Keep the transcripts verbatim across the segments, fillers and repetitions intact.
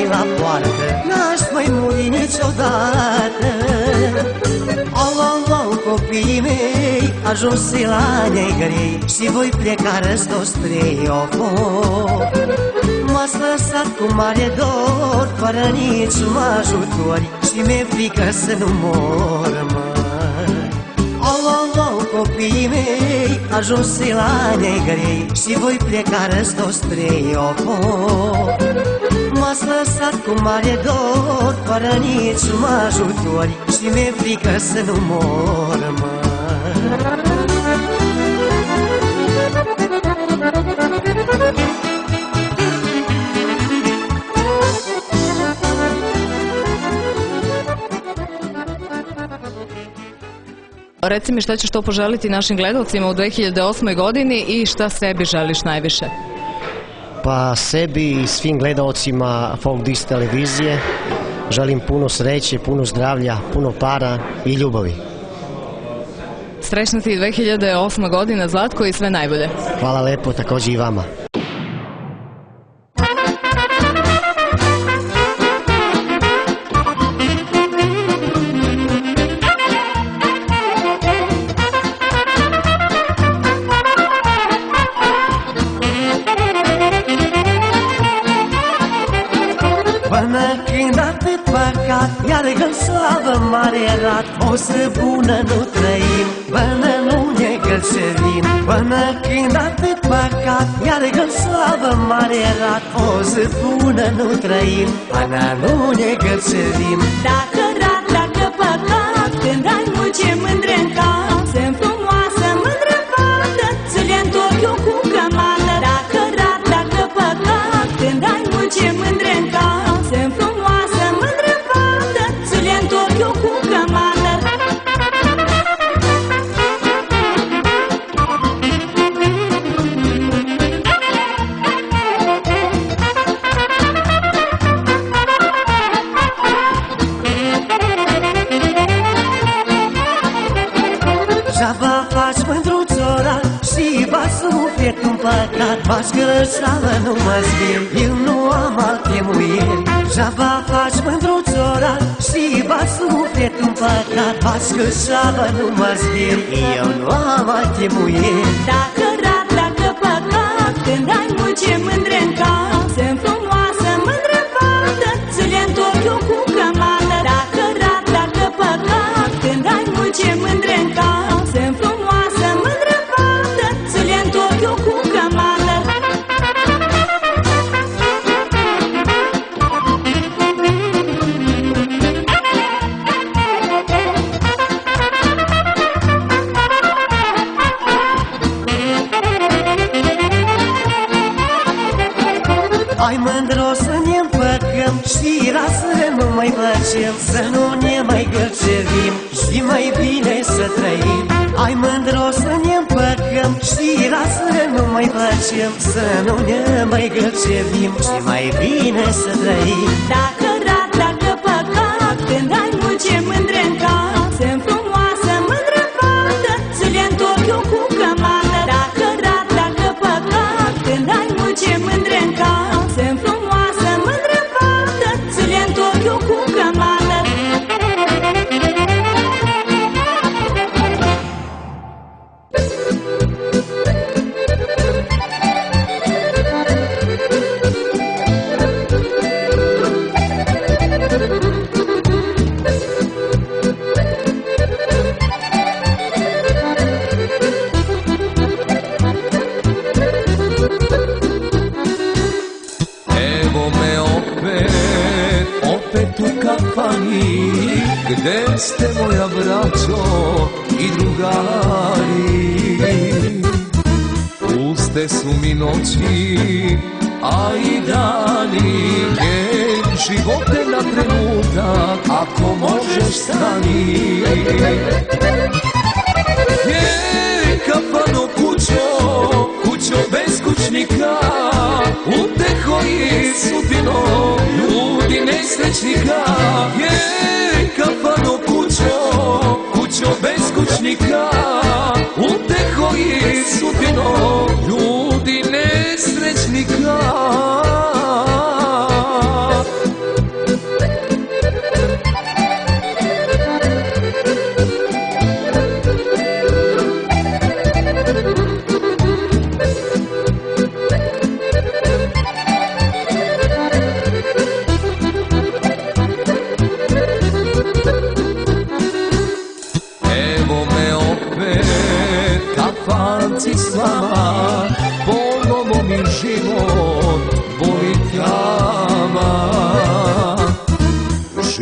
la poartă, n-aș mai muri niciodată. Au, au, au, copiii mei, ajunse la negării și voi pleca răstos trei, of, of. M-ați lăsat cu mare dor, fără niciun ajutor și mi-e frică să nu mor, măi. Au, au, au, copiii mei, ajunse la negării și voi pleca răstos trei, of, of. M-ați lăsat cu mare dor, fără niciun ajutor și mi-e frică să nu mor, măi. Reci mi šta ćeš to poželiti našim gledalcima u dve hiljade osmoj godini i šta sebi želiš najviše? Pa sebi i svim gledalcima Folk Disc televizije želim puno sreće, puno zdravlja, puno para i ljubavi. Srećna ti dve hiljade osma godina, Zlatko, i sve najbolje. Hvala lepo, također i vama. Până când atât păcat, iargă-n slavă mare rat, o zi bună nu trăim, până nu ne gălțevim. Până când atât păcat, iargă-n slavă mare rat, o zi bună nu trăim, până nu ne gălțevim. Dacă rat, dacă păcat, când ai muce mândre în cap, sunt frumoasă mândră fată, să le întorc eu cu cămată. Dacă rat, dacă păcat, când ai muce mândre în cap, sunt frumoasă mândră fată, să le întorc eu cu cămată. Java faci mândruțora și va suflet un păcat, faci grăsavă nu mă zbir, eu nu am alte muieri. Java faci mândruțora și va suflet un păcat, faci grăsavă nu mă zbir, eu nu am alte muieri. Dacă rat, dacă păcat, când ai muce mândre în cap, sunt frumoasă mândră fată, să le întorc eu cu cămată. Dacă rat, dacă păcat, când ai muce mândre în cap, sunt frumoasă mândră fată, să le întorc eu cu cămată. Ai mândro să ne împăcăm și la să nu mai plăcem, să nu ne mai gălțevim și mai bine să trăim. Ai mândro să ne împăcăm și la să nu mai plăcem, să nu ne mai gălțevim și mai bine să trăim. Dacă rat, dacă păcat, când ai muce mândre în cap, sunt frumoasă mândră fată, să le întorc eu cu cămată. Dacă rat, dacă păcat, când ai muce mândre în cap, sunt frumoasă mândră fată, să le întorc eu cu cămată. Gde ste moja braćo i drugari? Puste su mi noći, a i dani. Njen živote na trenutak, ako možeš stani. Jej, kafano kućo, kućo bez kućnika, uteho i sudbino ljudi nesrećnika. Jej, kafano kućo, kućo bez kućnika, uteho i sudbino ljudi nesrećnika.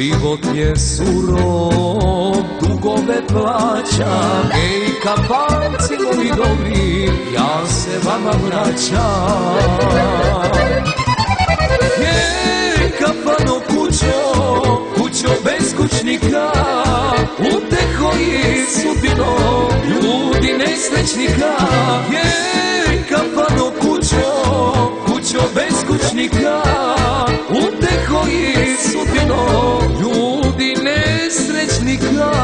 Život je surov, dugove plaćam. Ej, kapanci moji dobri, ja se vama vraćam. Ej, kapano kućo, kućo bez kućnika, uteho i sudbino, ljudi nesrećnika. Ej, kapano kućo, kućo bez kućnika, uteho i sudbino, ljudi nesrećnika.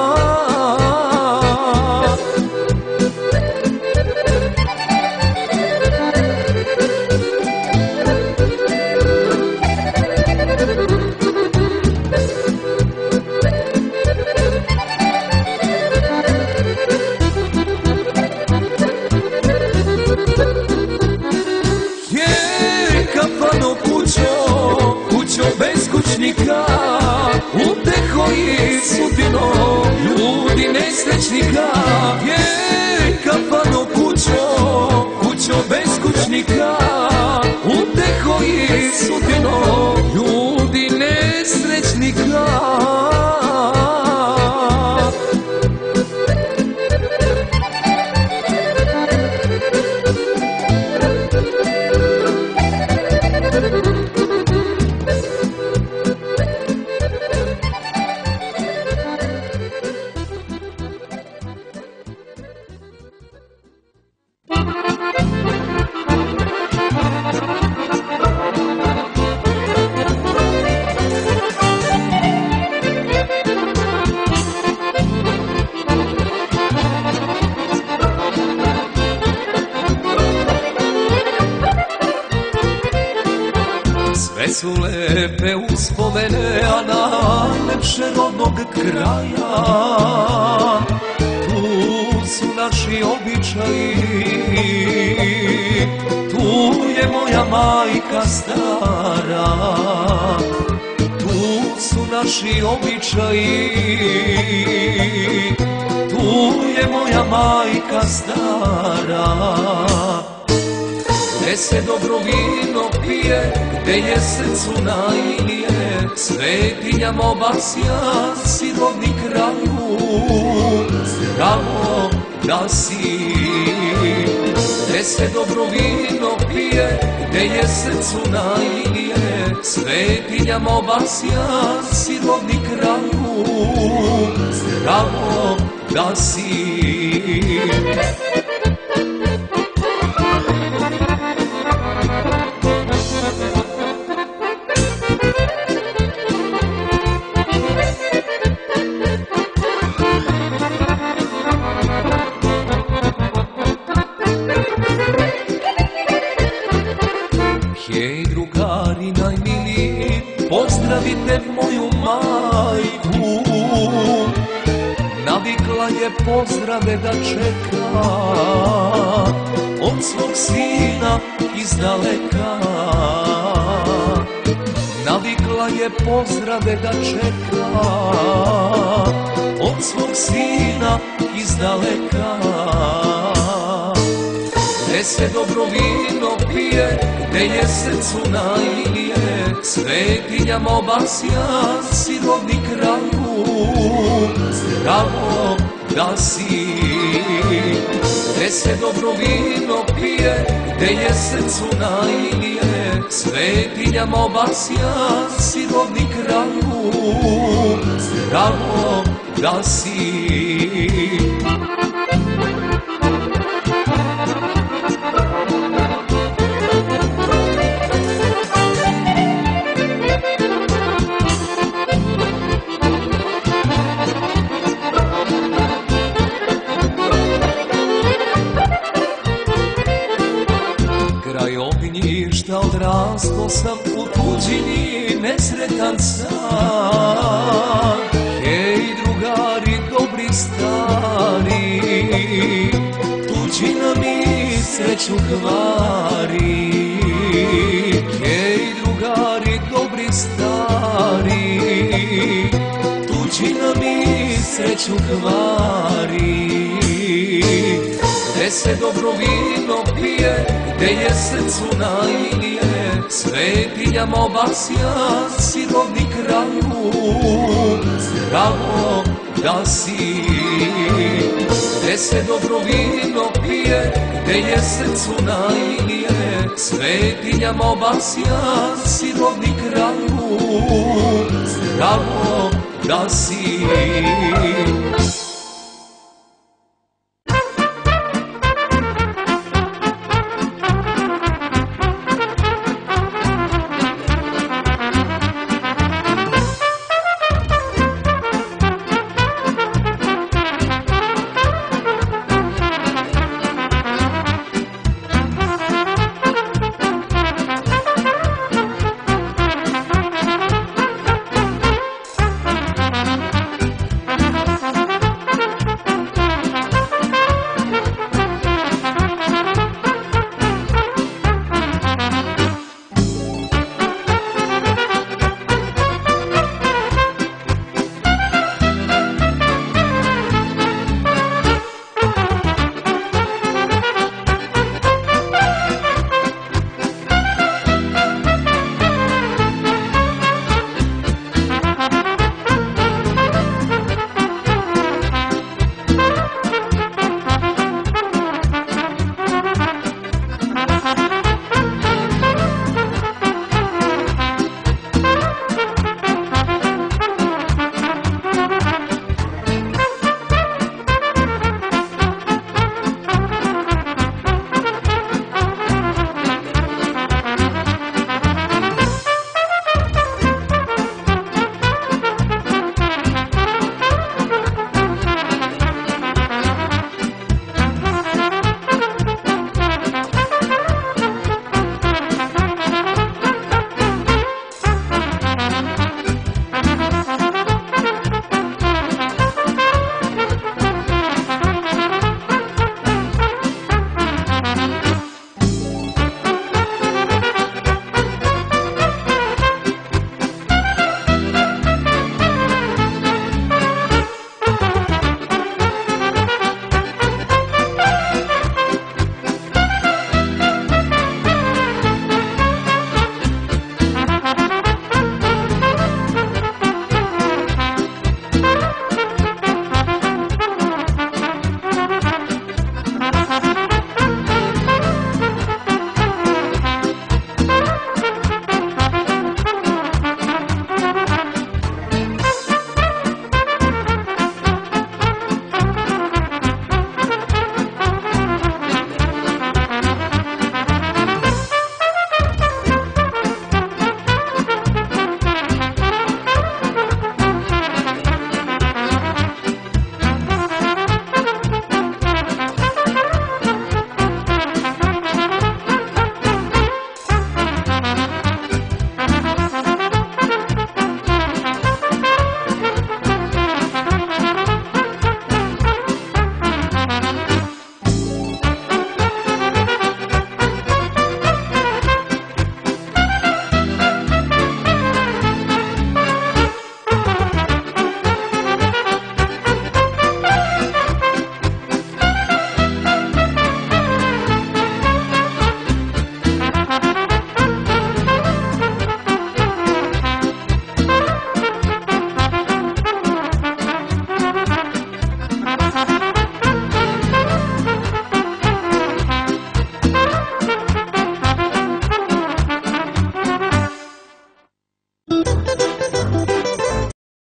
Uteho i sudbino, ljudi nesrećnika. Jej, kapano kućo, kućo bez kućnika, uteho i sudbino, ljudi nesrećnika. Sve su lepe uspomene, a najlepše rodnog kraja. Tu su naši običaji, tu je moja majka stara. Tu su naši običaji, tu je moja majka stara. Gde se dobro vino pije, gde je srcu najmilije, svetinjam obasja si rodni kraju, zdravo da si. Gde se dobro vino pije, gde je srcu najmilije, svetinjam obasja si rodni kraju, zdravo da si. Hej, drugari najmiliji, pozdravite moju majku. Navikla je pozdrave da čeka od svog sina iz daleka. Navikla je pozdrave da čeka od svog sina iz daleka. Gde se dobro vino pije, gde je srcu najmilije, svetinjam obasja si rodni kraju, zdravo da si. Gde se dobro vino pije, gde je srcu najmilije, svetinjam obasja si rodni kraju, zdravo da si. Ništa odrasto sam u tuđini, nesretan sam. Hej, drugari dobri stari, tuđina mi sreću kvari. Hej, drugari dobri stari, tuđina mi sreću kvari. Gde se dobro vino pije, gde je srcu najmilije, svetinja Mobasjan, sirovni kraju, zdravo da si. Gde se dobro vino pije, gde je srcu najmilije, svetinja Mobasjan, sirovni kraju, zdravo da si.